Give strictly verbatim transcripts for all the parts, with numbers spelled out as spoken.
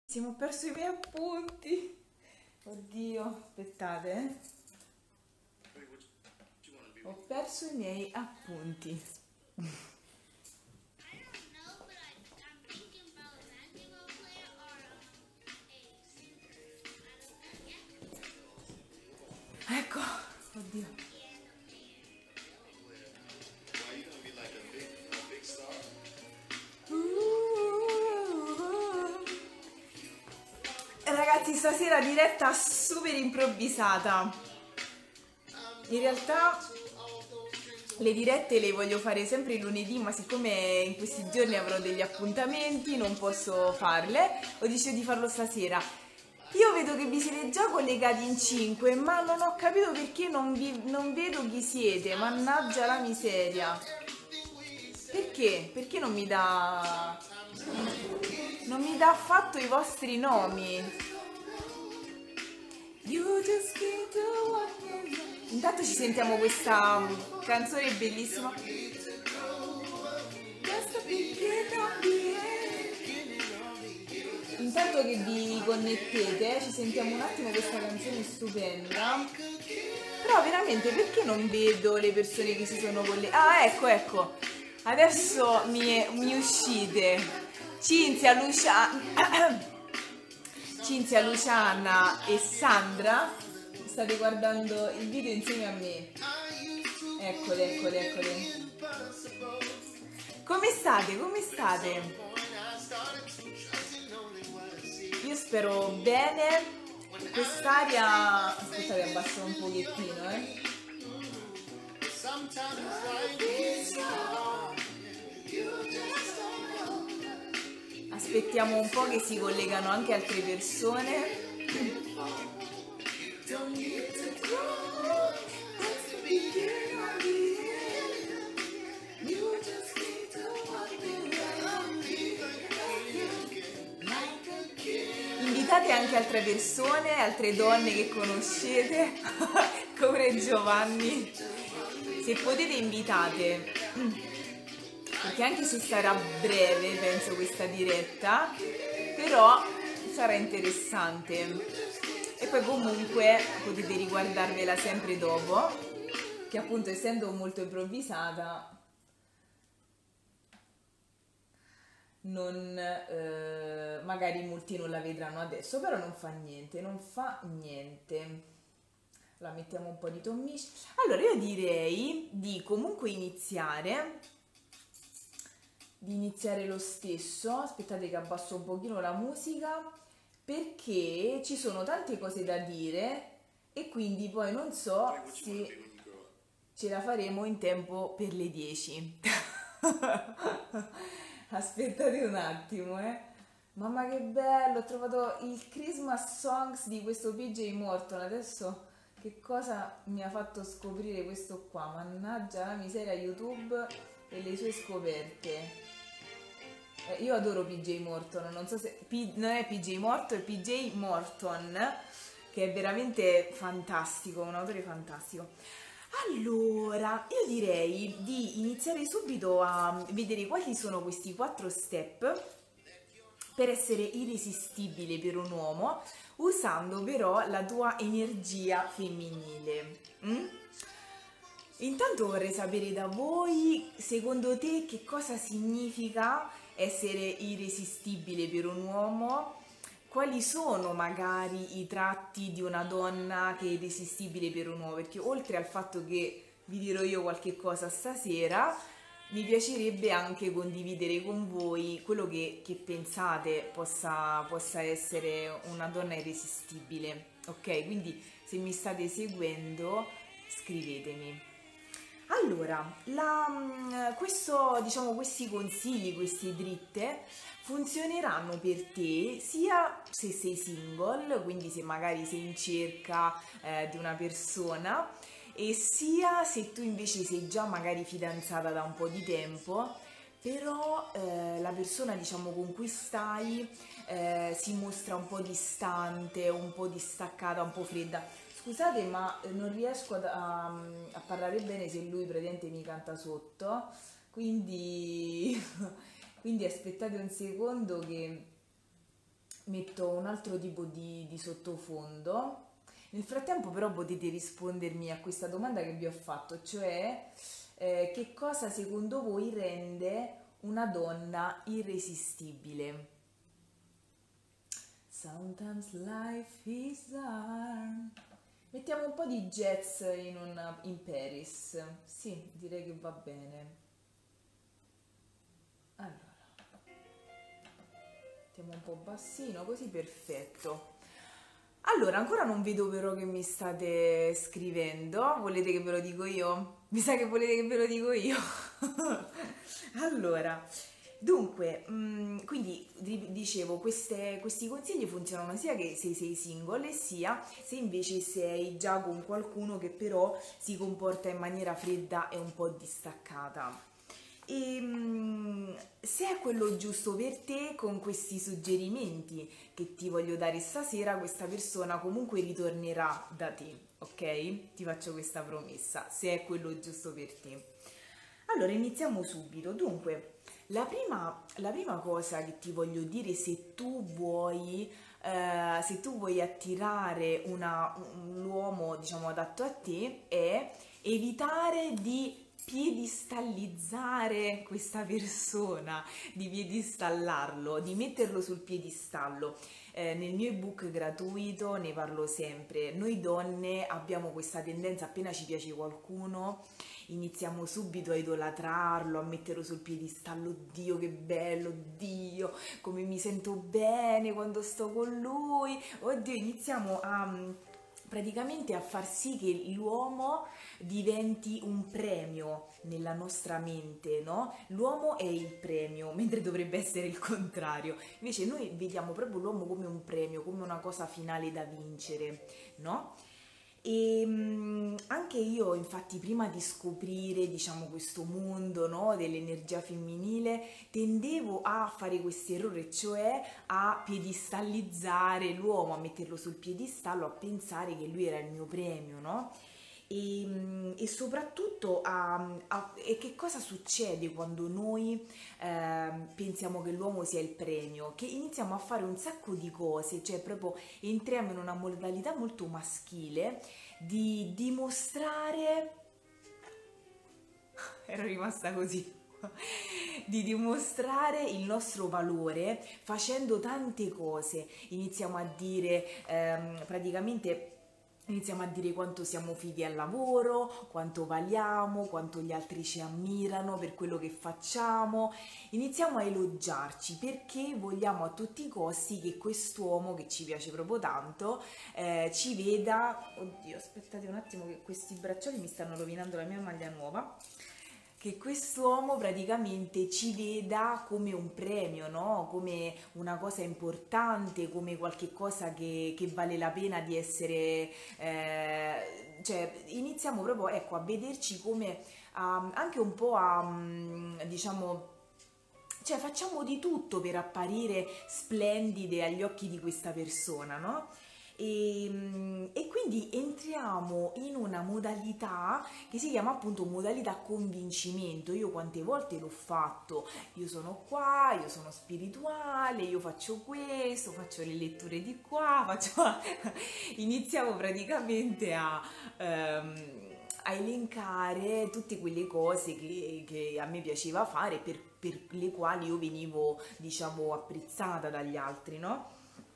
Ho perso i miei appunti. Oddio, aspettate. eh. Ho perso i miei appunti. Ecco, oddio. Ragazzi, stasera diretta super improvvisata. In realtà le dirette le voglio fare sempre il lunedì, ma siccome in questi giorni avrò degli appuntamenti, non posso farle. Ho deciso di farlo stasera. Io vedo che vi siete già collegati in cinque, ma non ho capito perché non, vi, non vedo chi siete. Mannaggia la miseria. Perché? Perché non mi dà... Non mi dà affatto i vostri nomi. You just need to walk in. Intanto ci sentiamo questa um, canzone bellissima. Just a beginning of the end. Intanto che vi connettete, ci sentiamo un attimo questa canzone stupenda. Però veramente perché non vedo le persone che si sono collegate? Ah, ecco, ecco. Adesso mi, mi uscite. Cinzia, Lucia... Cinzia, Luciana e Sandra, state guardando il video insieme a me. Eccole, eccole, eccole. Come state? Come state? Io spero bene. Quest'aria... Aspettate, abbasso un pochettino, eh. Aspettiamo un po' che si collegano anche altre persone. Invitate anche altre persone, altre donne che conoscete, come Giovanni. Se potete invitate. Perché anche se sarà breve, penso, questa diretta, però sarà interessante. E poi comunque potete riguardarvela sempre dopo, che appunto essendo molto improvvisata non eh, magari molti non la vedranno adesso, però non fa niente, non fa niente. La mettiamo un po' di tommish. Allora io direi di comunque iniziare di iniziare lo stesso. Aspettate che abbasso un pochino la musica perché ci sono tante cose da dire e quindi poi non so se ce la faremo in tempo per le dieci. Aspettate un attimo, eh. Mamma che bello, ho trovato il Christmas Songs di questo P J Morton. Adesso che cosa mi ha fatto scoprire questo qua? Mannaggia la miseria, YouTube e le sue scoperte. Eh, io adoro P J Morton, non so se P, non è P J Morton, è P J Morton, che è veramente fantastico, un autore fantastico. Allora, io direi di iniziare subito a vedere quali sono questi quattro step per essere irresistibile per un uomo, usando però la tua energia femminile. Mm? Intanto vorrei sapere da voi, secondo te, che cosa significa essere irresistibile per un uomo? Quali sono magari i tratti di una donna che è irresistibile per un uomo? Perché oltre al fatto che vi dirò io qualche cosa stasera, mi piacerebbe anche condividere con voi quello che, che pensate possa, possa essere una donna irresistibile. Ok? Quindi se mi state seguendo, scrivetemi. Allora, la, questo, diciamo, questi consigli, queste dritte funzioneranno per te sia se sei single, quindi se magari sei in cerca eh, di una persona, e sia se tu invece sei già magari fidanzata da un po' di tempo, però eh, la persona, diciamo, con cui stai eh, si mostra un po' distante, un po' distaccata, un po' fredda. Scusate, ma eh, non riesco ad- a, a parlare bene se lui praticamente mi canta sotto, quindi, quindi aspettate un secondo che metto un altro tipo di, di sottofondo. Nel frattempo però potete rispondermi a questa domanda che vi ho fatto, cioè eh, che cosa secondo voi rende una donna irresistibile? Sometimes life is hard. Mettiamo un po' di jazz in, una, in Paris. Sì, direi che va bene. Allora, mettiamo un po' bassino, così perfetto. Allora, ancora non vedo però che mi state scrivendo. Volete che ve lo dico io? Mi sa che volete che ve lo dico io. Allora, dunque, mh, quindi ri- dicevo, queste- questi consigli funzionano sia che se sei single, sia se invece sei già con qualcuno che però si comporta in maniera fredda e un po' distaccata. E mm, se è quello giusto per te, con questi suggerimenti che ti voglio dare stasera, questa persona comunque ritornerà da te, ok? Ti faccio questa promessa, se è quello giusto per te. Allora, iniziamo subito. Dunque, la prima, la prima cosa che ti voglio dire, se tu vuoi, eh, se tu vuoi attirare una- un- l'uomo, diciamo, adatto a te, è evitare di piedistallizzare questa persona, di piedistallarlo, di metterlo sul piedistallo. Eh, nel mio ebook gratuito ne parlo sempre. Noi donne abbiamo questa tendenza, appena ci piace qualcuno, iniziamo subito a idolatrarlo, a metterlo sul piedistallo. Dio che bello, Dio, come mi sento bene quando sto con lui. Oddio, iniziamo a praticamente a far sì che l'uomo diventi un premio nella nostra mente, no? L'uomo è il premio, mentre dovrebbe essere il contrario. Invece noi vediamo proprio l'uomo come un premio, come una cosa finale da vincere, no? E mh, anche io, infatti, prima di scoprire, diciamo, questo mondo, no, dell'energia femminile, tendevo a fare questo errore, cioè a piedistallizzare l'uomo, a metterlo sul piedistallo, a pensare che lui era il mio premio, no? E, mh, e soprattutto a, a- e che cosa succede quando noi ehm, pensiamo che l'uomo sia il premio? Che iniziamo a fare un sacco di cose, cioè proprio entriamo in una modalità molto maschile di dimostrare, ero rimasta così, di dimostrare il nostro valore facendo tante cose. Iniziamo a dire ehm, praticamente iniziamo a dire quanto siamo fighi al lavoro, quanto valiamo, quanto gli altri ci ammirano per quello che facciamo. Iniziamo a elogiarci perché vogliamo a tutti i costi che quest'uomo che ci piace proprio tanto eh, ci veda. Oddio, aspettate un attimo che questi braccioli mi stanno rovinando la mia maglia nuova. Che quest'uomo praticamente ci veda come un premio, no? Come una cosa importante, come qualche cosa che, che vale la pena di essere, eh, cioè iniziamo proprio, ecco, a vederci come a- anche un po' a, mm, diciamo, cioè facciamo di tutto per apparire splendide agli occhi di questa persona, no? E, mm, e quindi entriamo in una modalità che si chiama appunto modalità convincimento. Io quante volte l'ho fatto? Io sono qua, io sono spirituale, io faccio questo, faccio le letture di qua, faccio... iniziamo praticamente a... ehm, a elencare tutte quelle cose che, che a me piaceva fare per, per le quali io venivo, diciamo, apprezzata dagli altri, no?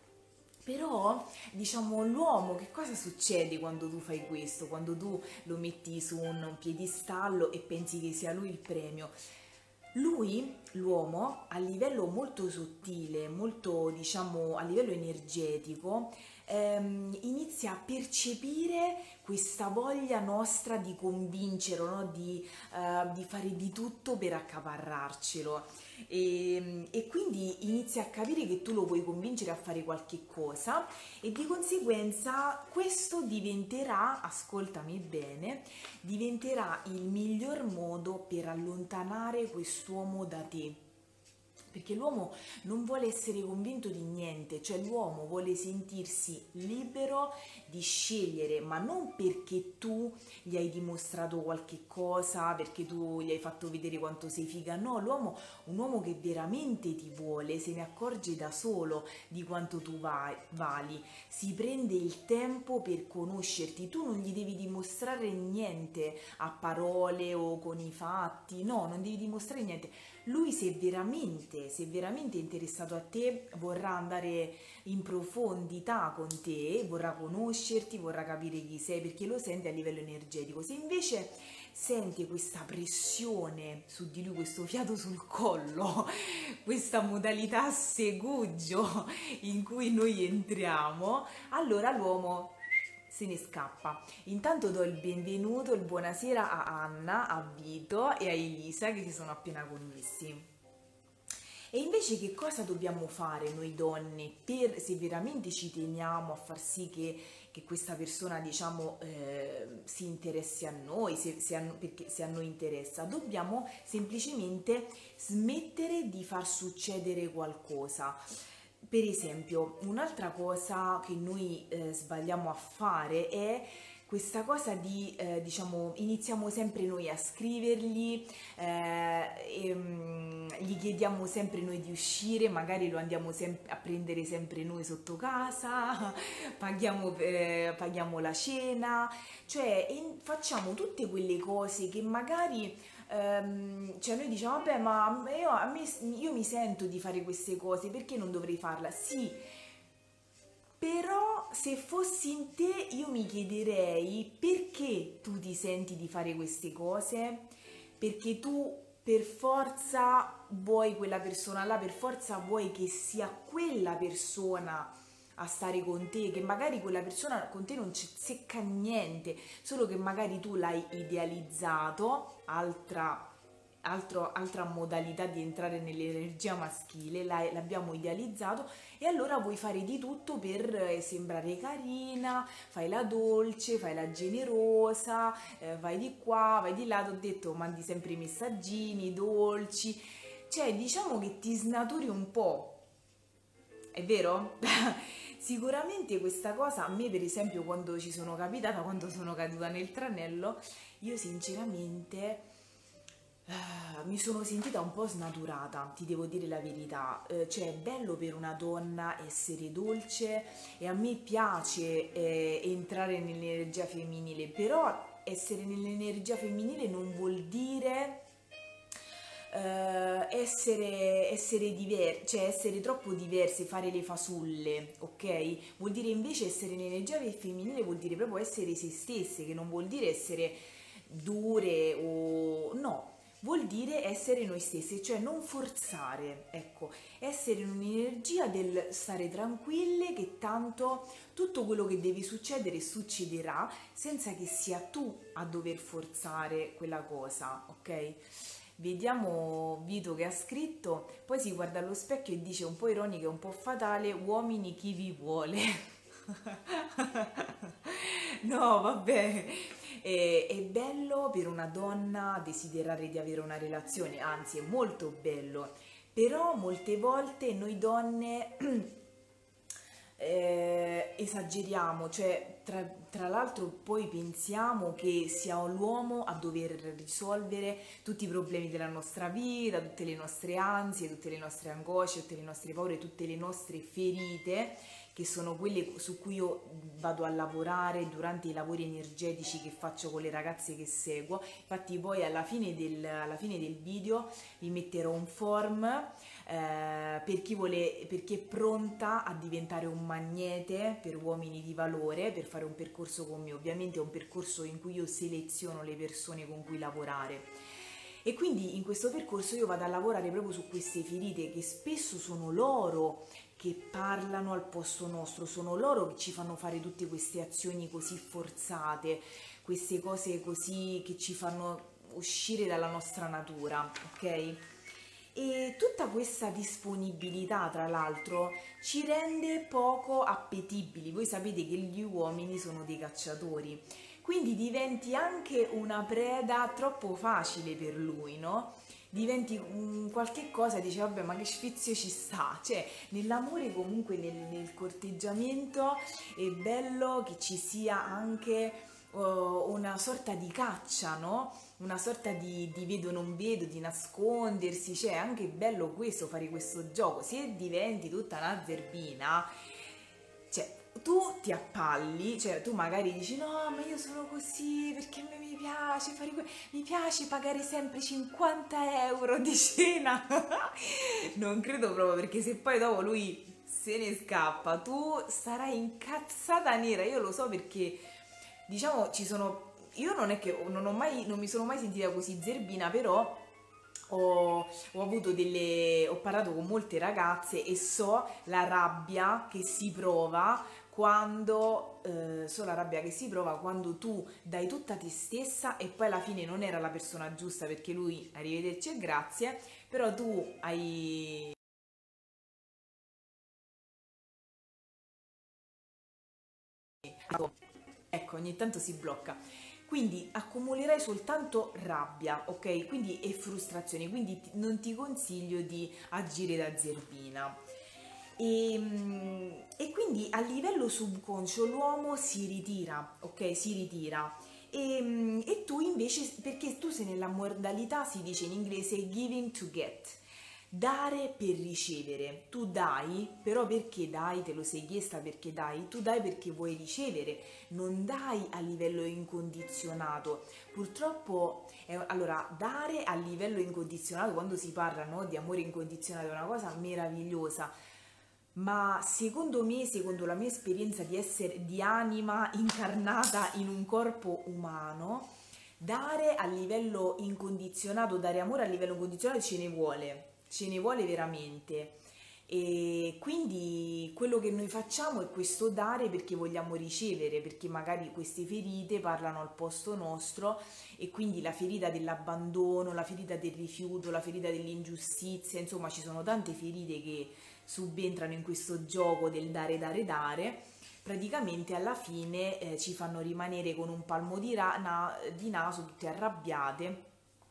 Però, diciamo, l'uomo, che cosa succede quando tu fai questo? Quando tu lo metti su un piedistallo e pensi che sia lui il premio? Lui, l'uomo, a livello molto sottile, molto, diciamo, a livello energetico, ehm, inizia a percepire questa voglia nostra di convincerlo, no? Di, eh, di fare di tutto per accaparrarcelo. E, e quindi inizia a capire che tu lo puoi convincere a fare qualche cosa e di conseguenza questo diventerà, ascoltami bene, diventerà il miglior modo per allontanare quest'uomo da te. perché l'uomo non vuole essere convinto di niente, cioè l'uomo vuole sentirsi libero di scegliere, ma non perché tu gli hai dimostrato qualche cosa, perché tu gli hai fatto vedere quanto sei figa, no, l'uomo, un uomo che veramente ti vuole, se ne accorge da solo di quanto tu vai- vali, si prende il tempo per conoscerti, tu non gli devi dimostrare niente a parole o con i fatti, no, non devi dimostrare niente. Lui se veramente, se veramente è interessato a te, vorrà andare in profondità con te, vorrà conoscerti, vorrà capire chi sei perché lo sente a livello energetico. Se invece sente questa pressione su di lui, questo fiato sul collo, questa modalità a seguggio in cui noi entriamo, allora l'uomo se ne scappa. Intanto do il benvenuto, il buonasera a Anna, a Vito e a Elisa che si sono appena connessi. E invece che cosa dobbiamo fare noi donne per, se veramente ci teniamo a far sì che, che questa persona, diciamo, eh, si interessi a noi, se, se a, perché se a noi interessa, dobbiamo semplicemente smettere di far succedere qualcosa. Per esempio, un'altra cosa che noi eh, sbagliamo a fare è questa cosa di, eh, diciamo, iniziamo sempre noi a scrivergli, eh, e, mm, gli chiediamo sempre noi di uscire, magari lo andiamo sem- a prendere sempre noi sotto casa, paghiamo, eh, paghiamo la cena, cioè e facciamo tutte quelle cose che magari ehm, cioè noi diciamo vabbè ma io, a me, io mi sento di fare queste cose, perché non dovrei farla? Sì, però se fossi in te io mi chiederei perché tu ti senti di fare queste cose, perché tu per forza vuoi quella persona là, per forza vuoi che sia quella persona a stare con te, che magari quella persona con te non ci secca niente, solo che magari tu l'hai idealizzato, altra, altro- altra modalità di entrare nell'energia maschile, l'hai- l'abbiamo idealizzato e allora vuoi fare di tutto per eh, sembrare carina, fai la dolce, fai la generosa, eh, vai di qua, vai di là, ti ho detto mandi sempre i messaggini dolci, cioè diciamo che ti snaturi un po', è vero? Sicuramente questa cosa a me per esempio quando ci sono capitata, quando sono caduta nel tranello, io sinceramente eh, mi sono sentita un po' snaturata, ti devo dire la verità. Eh, cioè è bello per una donna essere dolce e a me piace eh, entrare nell'energia femminile, però essere nell'energia femminile non vuol dire eh, essere, essere diversi, cioè essere troppo diversi, fare le fasulle, ok? Vuol dire invece essere nell'energia femminile, vuol dire proprio essere se stesse, che non vuol dire essere dure o no. Vuol dire essere noi stessi, cioè non forzare, ecco, essere in un'energia del stare tranquille che tanto tutto quello che deve succedere succederà senza che sia tu a dover forzare quella cosa, ok? Vediamo Vito che ha scritto, poi si guarda allo specchio e dice un po' ironica e un po' fatale, uomini chi vi vuole. No, vabbè, è, è bello per una donna desiderare di avere una relazione, anzi è molto bello, però molte volte noi donne eh, esageriamo, cioè tra, tra l'altro poi pensiamo che sia l'uomo a dover risolvere tutti i problemi della nostra vita, tutte le nostre ansie, tutte le nostre angosce, tutte le nostre paure, tutte le nostre ferite, che sono quelle su cui io vado a lavorare durante i lavori energetici che faccio con le ragazze che seguo. Infatti poi alla fine del, alla fine del video vi metterò un form eh, per chi vuole, per chi è pronta a diventare un magnete per uomini di valore, per fare un percorso con me. Ovviamente è un percorso in cui io seleziono le persone con cui lavorare. E quindi in questo percorso io vado a lavorare proprio su queste ferite che spesso sono loro che parlano al posto nostro, sono loro che ci fanno fare tutte queste azioni così forzate, queste cose così che ci fanno uscire dalla nostra natura, ok? E tutta questa disponibilità, tra l'altro, ci rende poco appetibili. Voi sapete che gli uomini sono dei cacciatori, quindi diventi anche una preda troppo facile per lui, no? diventi un qualche cosa e dici vabbè, ma che sfizio ci sta, cioè nell'amore comunque nel, nel corteggiamento è bello che ci sia anche oh, una sorta di caccia, no? Una sorta di, di vedo non vedo, di nascondersi, cioè è anche bello questo, fare questo gioco. Se diventi tutta una zerbina, cioè tu ti appalli, cioè tu magari dici no, ma io sono così perché a me mi piace fare que- mi piace pagare sempre cinquanta euro di cena. Non credo proprio, perché se poi dopo lui se ne scappa, tu sarai incazzata nera, io lo so perché diciamo ci sono, io non è che non ho mai, non mi sono mai sentita così zerbina, però ho, ho avuto delle, ho parlato con molte ragazze e so la rabbia che si prova quando, eh, so la rabbia che si prova quando tu dai tutta te stessa e poi alla fine non era la persona giusta perché lui, arrivederci e grazie, però tu hai... Ecco, ogni tanto si blocca. Quindi accumulerai soltanto rabbia, ok? Quindi e frustrazione, quindi ti- non ti consiglio di agire da zerbina. E, mm, e quindi a livello subconscio l'uomo si ritira, ok? Si ritira. E, mm, e tu invece, perché tu sei nella modalità, si dice in inglese giving to get, dare per ricevere. Tu dai, però perché dai? Te lo sei chiesta perché dai? Tu dai perché vuoi ricevere, non dai a livello incondizionato. Purtroppo, è- allora, dare a livello incondizionato, quando si parla, no, di amore incondizionato, è una cosa meravigliosa, ma secondo me, secondo la mia esperienza di essere di anima incarnata in un corpo umano, dare a livello incondizionato, dare amore a livello incondizionato ce ne vuole, ce ne vuole veramente. E quindi quello che noi facciamo è questo dare perché vogliamo ricevere, perché magari queste ferite parlano al posto nostro e quindi la ferita dell'abbandono, la ferita del rifiuto, la ferita dell'ingiustizia, insomma ci sono tante ferite che subentrano in questo gioco del dare, dare, dare. Praticamente alla fine eh, ci fanno rimanere con un palmo di, ra- na- di naso tutte arrabbiate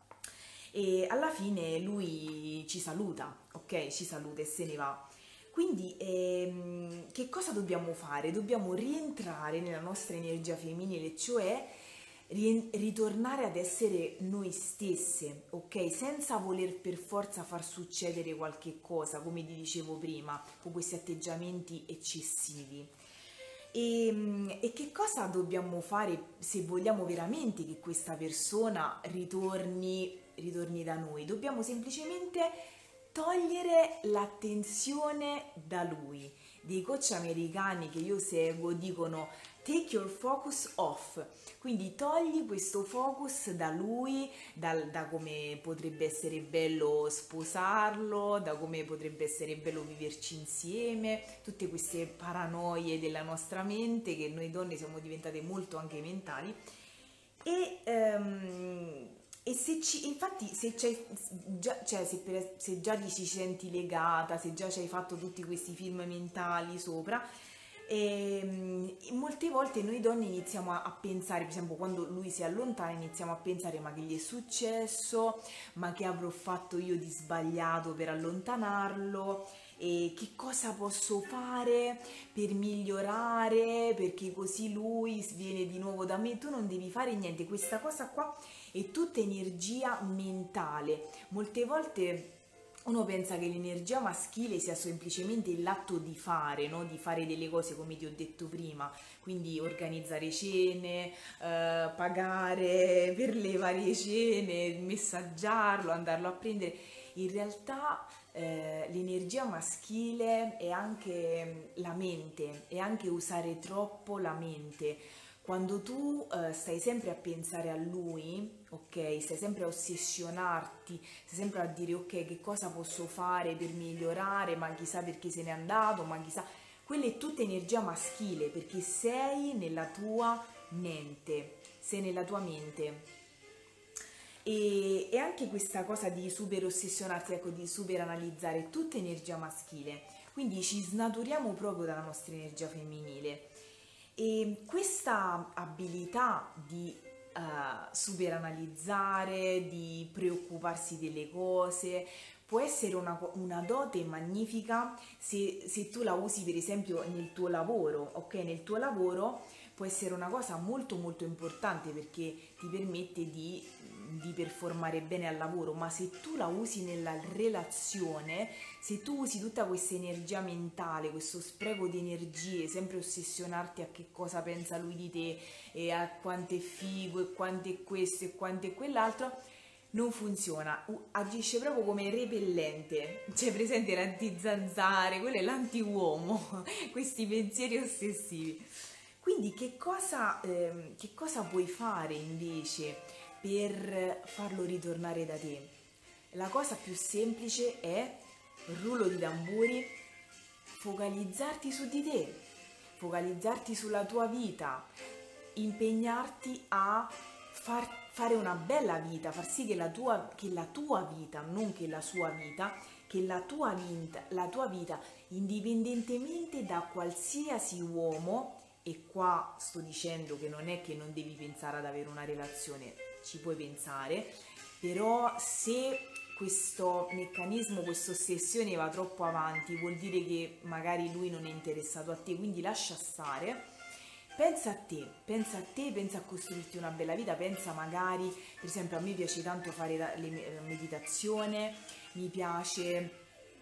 e alla fine lui ci saluta, ok? Ci saluta e se ne va. Quindi ehm, che cosa dobbiamo fare? Dobbiamo rientrare nella nostra energia femminile, cioè ri- ritornare ad essere noi stesse, ok? Senza voler per forza far succedere qualche cosa, come ti dicevo prima, con questi atteggiamenti eccessivi. E, mm, e che cosa dobbiamo fare se vogliamo veramente che questa persona ritorni, ritorni da noi? Dobbiamo semplicemente togliere l'attenzione da lui. Dei coach americani che io seguo dicono take your focus off, quindi togli questo focus da lui, dal- da come potrebbe essere bello sposarlo, da come potrebbe essere bello viverci insieme, tutte queste paranoie della nostra mente che noi donne siamo diventate molto anche mentali e, ehm, e se ci, infatti se, c'è, già, cioè se, per- se già ti ci senti legata, se già ci hai fatto tutti questi film mentali sopra, ehm, molte volte noi donne iniziamo a, a pensare, per esempio quando lui si allontana, iniziamo a pensare ma che gli è successo, ma che avrò fatto io di sbagliato per allontanarlo, e che cosa posso fare per migliorare, perché così lui viene di nuovo da me. Tu non devi fare niente, questa cosa qua è tutta energia mentale. Molte volte uno pensa che l'energia maschile sia semplicemente l'atto di fare, no? Di fare delle cose come ti ho detto prima, quindi organizzare cene, eh, pagare per le varie cene, messaggiarlo, andarlo a prendere. In realtà eh, l'energia maschile è anche mm, la mente, è anche usare troppo la mente. Quando tu eh, stai sempre a pensare a lui, ok, stai sempre a ossessionarti, stai sempre a dire ok, che cosa posso fare per migliorare, ma chissà perché se n'è andato, ma chissà, quella è tutta energia maschile perché sei nella tua mente, sei nella tua mente. E, e anche questa cosa di super ossessionarsi, ecco, di super analizzare, è tutta energia maschile, quindi ci snaturiamo proprio dalla nostra energia femminile. E questa abilità di super analizzare, di preoccuparsi delle cose. Può essere una, co- una dote magnifica se, se tu la usi per esempio nel tuo lavoro, ok? Nel tuo lavoro può essere una cosa molto molto importante perché ti permette di, di performare bene al lavoro, ma se tu la usi nella relazione, se tu usi tutta questa energia mentale, questo spreco di energie, sempre ossessionarti a che cosa pensa lui di te e a quanto è figo e quanto è questo e quanto è quell'altro, non funziona, U- agisce proprio come repellente, cioè presente l'antizanzare, quello è l'anti-uomo, questi pensieri ossessivi. Quindi che cosa, ehm, che cosa puoi fare invece per farlo ritornare da te? La cosa più semplice è, rullo di tamburi, focalizzarti su di te, focalizzarti sulla tua vita, impegnarti a far, fare una bella vita, far sì che la tua, che la tua vita, non che la sua vita, che la tua vita, la tua vita, indipendentemente da qualsiasi uomo, e qua sto dicendo che non è che non devi pensare ad avere una relazione, ci puoi pensare, però se questo meccanismo, questa ossessione va troppo avanti, vuol dire che magari lui non è interessato a te, quindi lascia stare. Pensa a te, pensa a te, pensa a costruirti una bella vita, pensa magari, per esempio a me piace tanto fare la, le- la meditazione, mi piace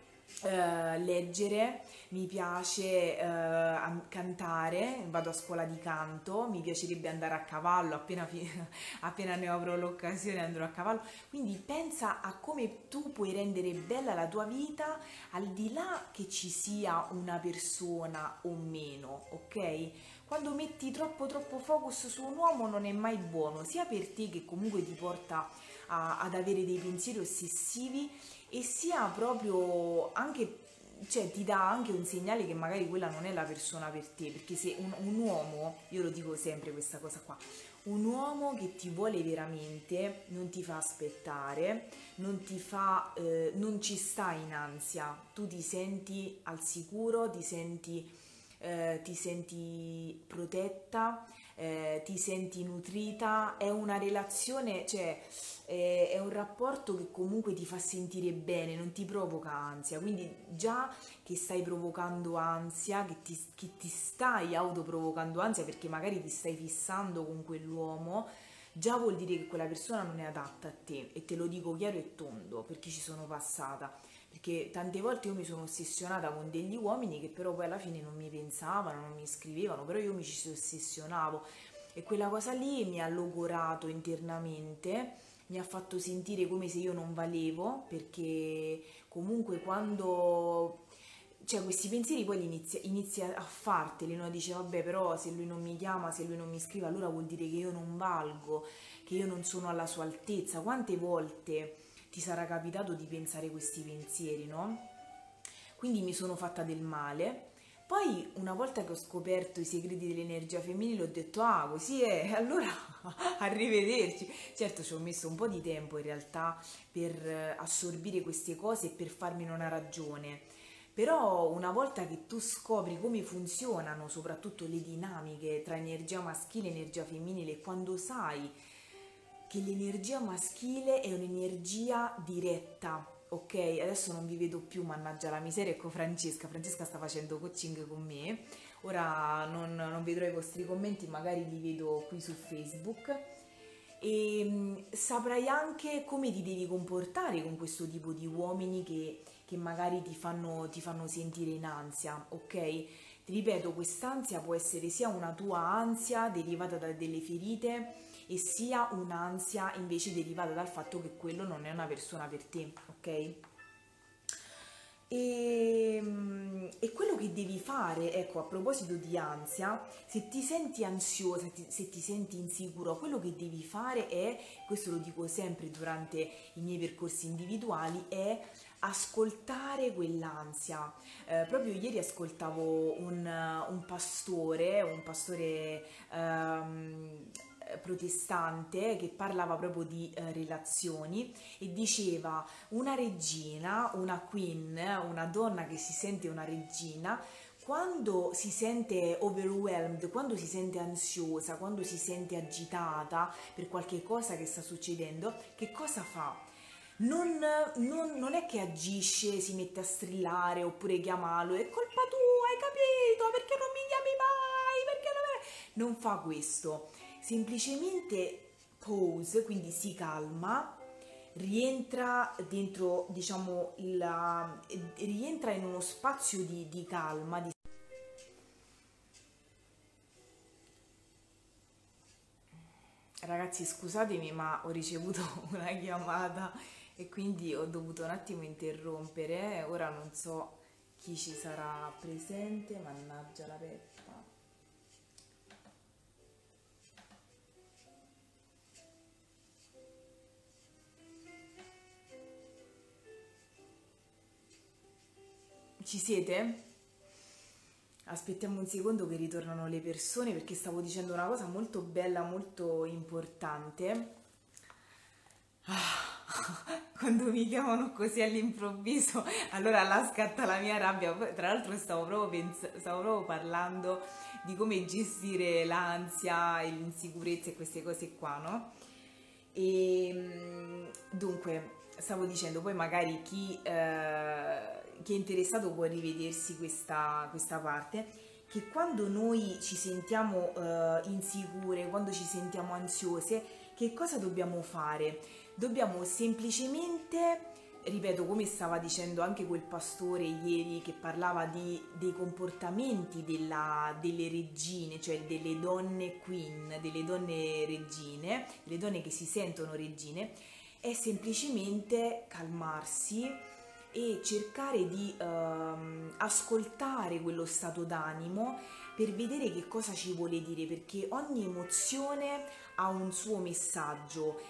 eh, leggere, mi piace eh, am- cantare, vado a scuola di canto, mi piacerebbe andare a cavallo, appena, fi- appena ne avrò l'occasione andrò a cavallo. Quindi pensa a come tu puoi rendere bella la tua vita al di là che ci sia una persona o meno, ok? Quando metti troppo troppo focus su un uomo non è mai buono, sia per te che comunque ti porta a- ad avere dei pensieri ossessivi e sia proprio anche, cioè ti dà anche un segnale che magari quella non è la persona per te, perché se un, un uomo, io lo dico sempre questa cosa qua, un uomo che ti vuole veramente non ti fa aspettare, non ti fa, eh, non ci sta in ansia, tu ti senti al sicuro, ti senti, eh, ti senti protetta, eh, ti senti nutrita, è una relazione, cioè è, è un rapporto che comunque ti fa sentire bene, non ti provoca ansia, quindi già che stai provocando ansia, che ti, che ti stai autoprovocando ansia perché magari ti stai fissando con quell'uomo, già vuol dire che quella persona non è adatta a te e te lo dico chiaro e tondo perché ci sono passata. Perché tante volte io mi sono ossessionata con degli uomini che però poi alla fine non mi pensavano, non mi scrivevano, però io mi ci ossessionavo e quella cosa lì mi ha logorato internamente, mi ha fatto sentire come se io non valevo, perché comunque quando, cioè questi pensieri poi li inizia, inizia a farteli, no? Dice vabbè però se lui non mi chiama, se lui non mi scrive allora vuol dire che io non valgo, che io non sono alla sua altezza. Quante volte ti sarà capitato di pensare questi pensieri, no? Quindi mi sono fatta del male. Poi, una volta che ho scoperto i segreti dell'energia femminile, ho detto, ah, così è, allora arrivederci. Certo, ci ho messo un po' di tempo in realtà per eh, assorbire queste cose e per farmene una ragione. Però una volta che tu scopri come funzionano soprattutto le dinamiche tra energia maschile e energia femminile, e quando sai che l'energia maschile è un'energia diretta, ok? Adesso non vi vedo più, mannaggia la miseria, ecco Francesca, Francesca sta facendo coaching con me, ora non, non vedrò i vostri commenti, magari li vedo qui su Facebook e mh, saprai anche come ti devi comportare con questo tipo di uomini che, che magari ti fanno, ti fanno sentire in ansia, ok? Ti ripeto, quest'ansia può essere sia una tua ansia derivata da delle ferite e sia un'ansia invece derivata dal fatto che quello non è una persona per te, ok? E, mm, e quello che devi fare, ecco, a proposito di ansia, se ti senti ansiosa, se ti, se ti senti insicuro, quello che devi fare è, questo lo dico sempre durante i miei percorsi individuali, è ascoltare quell'ansia. Eh, proprio ieri ascoltavo un, un pastore, un pastore ehm, protestante che parlava proprio di eh, relazioni e diceva una regina, una queen, una donna che si sente una regina, quando si sente overwhelmed, quando si sente ansiosa, quando si sente agitata per qualche cosa che sta succedendo, che cosa fa? Non, non- non è che agisce, si mette a strillare oppure chiamalo, è colpa tua, hai capito? Perché non mi chiami mai? Perché non, è-" non fa questo, semplicemente pause, quindi si calma, rientra dentro, diciamo, la, rientra in uno spazio di, di calma, di Ragazzi, scusatemi, ma ho ricevuto una chiamata e quindi ho dovuto un attimo interrompere. Ora non so chi ci sarà presente, mannaggia la peppa. Ci siete? Aspettiamo un secondo che ritornano le persone perché stavo dicendo una cosa molto bella, molto importante. Quando mi chiamano così all'improvviso, allora là scatta la mia rabbia. Poi, tra l'altro stavo proprio, pens- stavo proprio parlando di come gestire l'ansia e l'insicurezza e queste cose qua, no? E mm, dunque, stavo dicendo, poi magari chi, eh, chi è interessato può rivedersi questa, questa parte, che quando noi ci sentiamo eh, insicure, quando ci sentiamo ansiose, che cosa dobbiamo fare? Dobbiamo semplicemente, ripeto, come stava dicendo anche quel pastore ieri che parlava di- dei comportamenti della- delle regine, cioè delle donne queen, delle donne regine, delle donne che si sentono regine, è semplicemente calmarsi e cercare di ehm, ascoltare quello stato d'animo per vedere che cosa ci vuole dire, perché ogni emozione ha un suo messaggio.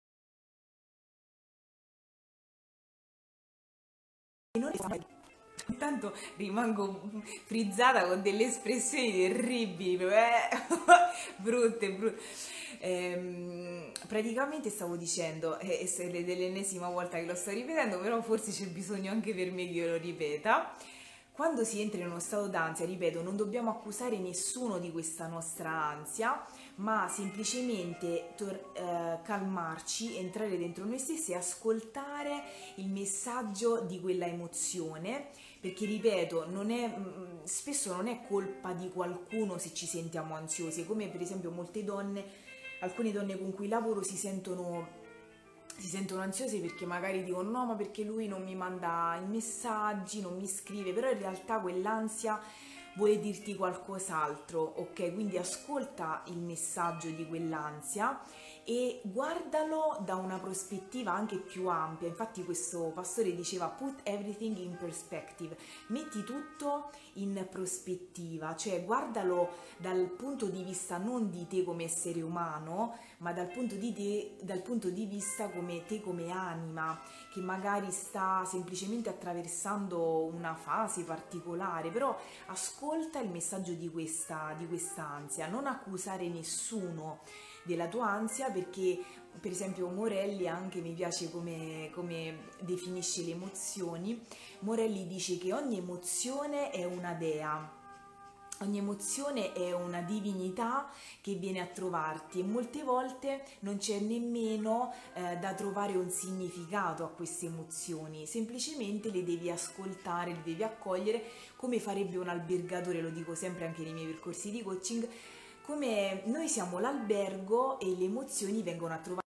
E non intanto rimango frizzata con delle espressioni terribili, eh? brutte, brutte. Ehm, praticamente stavo dicendo, e e se è dell'ennesima volta che lo sto ripetendo, però forse c'è bisogno anche per me che io lo ripeta. Quando si entra in uno stato d'ansia, ripeto, non dobbiamo accusare nessuno di questa nostra ansia, ma semplicemente tor- eh, calmarci, entrare dentro noi stessi e ascoltare il messaggio di quella emozione, perché ripeto, non è, mm, spesso non è colpa di qualcuno se ci sentiamo ansiosi, come per esempio molte donne, alcune donne con cui lavoro si sentono si sentono ansiose perché magari dicono no, ma perché lui non mi manda i messaggi, non mi scrive, però in realtà quell'ansia vuole dirti qualcos'altro, ok? Quindi ascolta il messaggio di quell'ansia e guardalo da una prospettiva anche più ampia. Infatti questo pastore diceva put everything in perspective, metti tutto in prospettiva, cioè guardalo dal punto di vista non di te come essere umano, ma dal punto di, te, dal punto di vista come te come anima, che magari sta semplicemente attraversando una fase particolare, però ascolta il messaggio di questa, di questa ansia, non accusare nessuno della tua ansia perché per esempio Morelli anche mi piace come, come definisce le emozioni. Morelli dice che ogni emozione è una dea. Ogni emozione è una divinità che viene a trovarti e molte volte non c'è nemmeno eh, da trovare un significato a queste emozioni, semplicemente le devi ascoltare, le devi accogliere come farebbe un albergatore, lo dico sempre anche nei miei percorsi di coaching, come noi siamo l'albergo e le emozioni vengono a trovarti.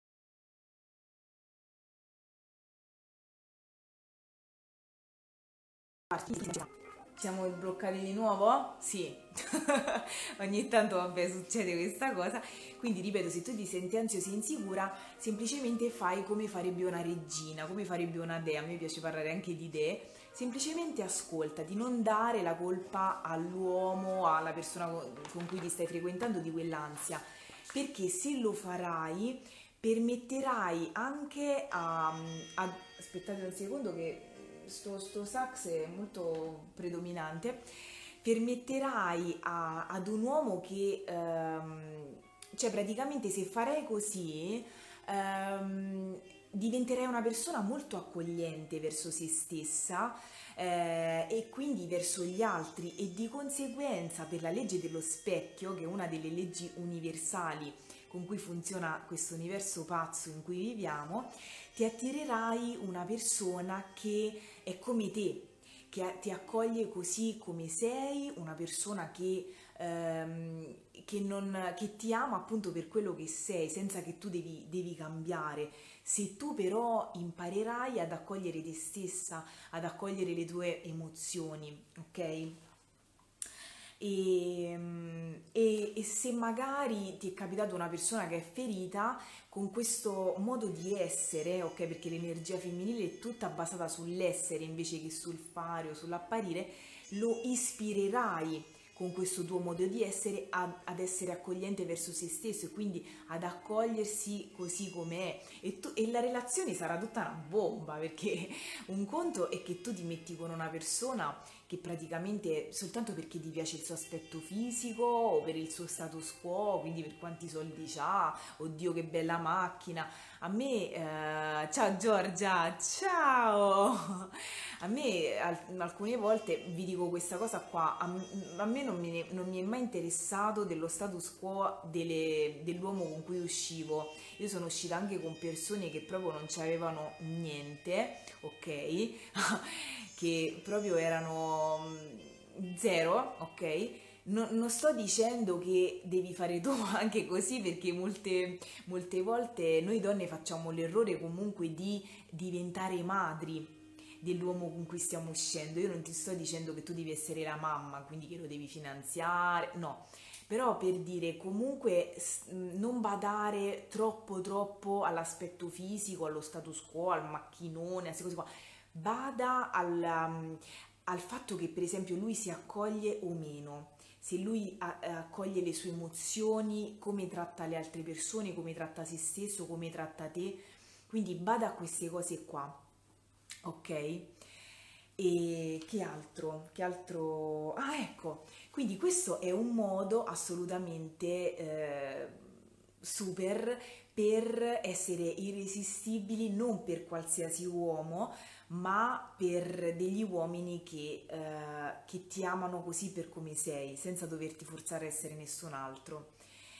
Siamo bloccati di nuovo? Sì, ogni tanto vabbè succede questa cosa, quindi ripeto, se tu ti senti ansiosa e insicura, semplicemente fai come farebbe una regina, come farebbe una dea, a me piace parlare anche di dee, semplicemente ascoltati, non dare la colpa all'uomo, alla persona con con cui ti stai frequentando di quell'ansia, perché se lo farai permetterai anche a, a- aspettate un secondo che sto, sto sax è molto predominante, permetterai a- ad un uomo che, ehm, cioè praticamente se farai così, ehm, diventerai una persona molto accogliente verso se stessa eh, e quindi verso gli altri, e di conseguenza, per la legge dello specchio, che è una delle leggi universali con cui funziona questo universo pazzo in cui viviamo, ti attirerai una persona che è come te, che ti accoglie così come sei, una persona che, ehm, che, non, che ti ama appunto per quello che sei, senza che tu devi, devi cambiare. Se tu però imparerai ad accogliere te stessa, ad accogliere le tue emozioni, ok? E, e- e se magari ti è capitato una persona che è ferita, con questo modo di essere, ok, perché l'energia femminile è tutta basata sull'essere invece che sul fare o sull'apparire, lo ispirerai con questo tuo modo di essere ad, ad essere accogliente verso se stesso e quindi ad accogliersi così com'è. E, tu- e la relazione sarà tutta una bomba, perché un conto è che tu ti metti con una persona che praticamente soltanto perché ti piace il suo aspetto fisico o per il suo status quo, quindi per quanti soldi ha, oddio che bella macchina. A me, eh, ciao Giorgia, ciao! A me al- alcune volte vi dico questa cosa qua, a, m- a me non mi, non mi è mai interessato dello status quo delle- dell'uomo con cui uscivo. Io sono uscita anche con persone che proprio non c'avevano niente, ok? Che proprio erano mm, zero, ok? Non, non sto dicendo che devi fare tu anche così, perché molte, molte volte noi donne facciamo l'errore comunque di diventare madri dell'uomo con cui stiamo uscendo. Io non ti sto dicendo che tu devi essere la mamma, quindi che lo devi finanziare, no. Però per dire, comunque s- non badare troppo troppo all'aspetto fisico, allo status quo, al macchinone, a queste cose qua. Bada al, um, al fatto che per esempio lui si accoglie o meno, se lui a- accoglie le sue emozioni, come tratta le altre persone, come tratta se stesso, come tratta te. Quindi bada a queste cose qua, ok? E che altro? Che altro? Ah, ecco, quindi questo è un modo assolutamente eh, super per essere irresistibili, non per qualsiasi uomo, ma per degli uomini che, eh, che ti amano così per come sei, senza doverti forzare a essere nessun altro.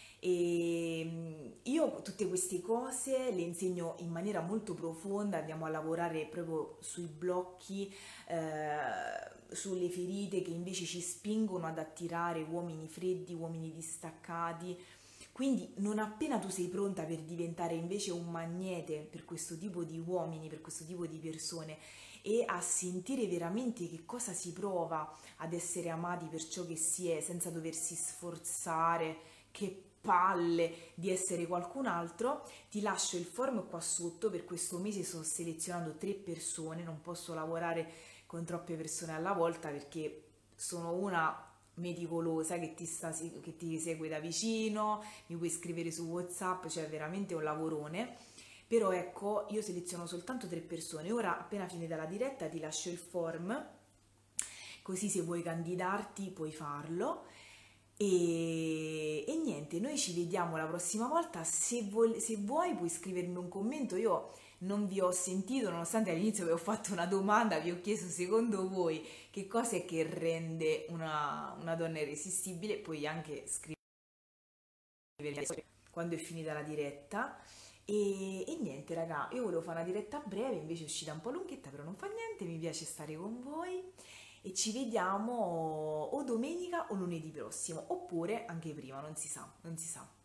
E mm, io tutte queste cose le insegno in maniera molto profonda, andiamo a lavorare proprio sui blocchi, eh, sulle ferite che invece ci spingono ad attirare uomini freddi, uomini distaccati. Quindi non appena tu sei pronta per diventare invece un magnete per questo tipo di uomini, per questo tipo di persone, e a sentire veramente che cosa si prova ad essere amati per ciò che si è, senza doversi sforzare, che palle di essere qualcun altro, ti lascio il form qua sotto. Per questo mese sto selezionando tre persone, non posso lavorare con troppe persone alla volta perché sono una meticolosa che ti, sta, che ti segue da vicino, mi puoi scrivere su WhatsApp, cioè veramente un lavorone. Però ecco, io seleziono soltanto tre persone. Ora, appena finita la diretta, ti lascio il form, così se vuoi candidarti puoi farlo. E, e niente, noi ci vediamo la prossima volta. Se, vuoi, se vuoi puoi scrivermi un commento. Io non vi ho sentito, nonostante all'inizio vi ho fatto una domanda, vi ho chiesto secondo voi che cosa è che rende una, una donna irresistibile. Puoi anche scrivere quando è finita la diretta. E, e niente raga, io volevo fare una diretta breve, invece è uscita un po' lunghetta, però non fa niente, mi piace stare con voi e ci vediamo o domenica o lunedì prossimo, oppure anche prima, non si sa, non si sa.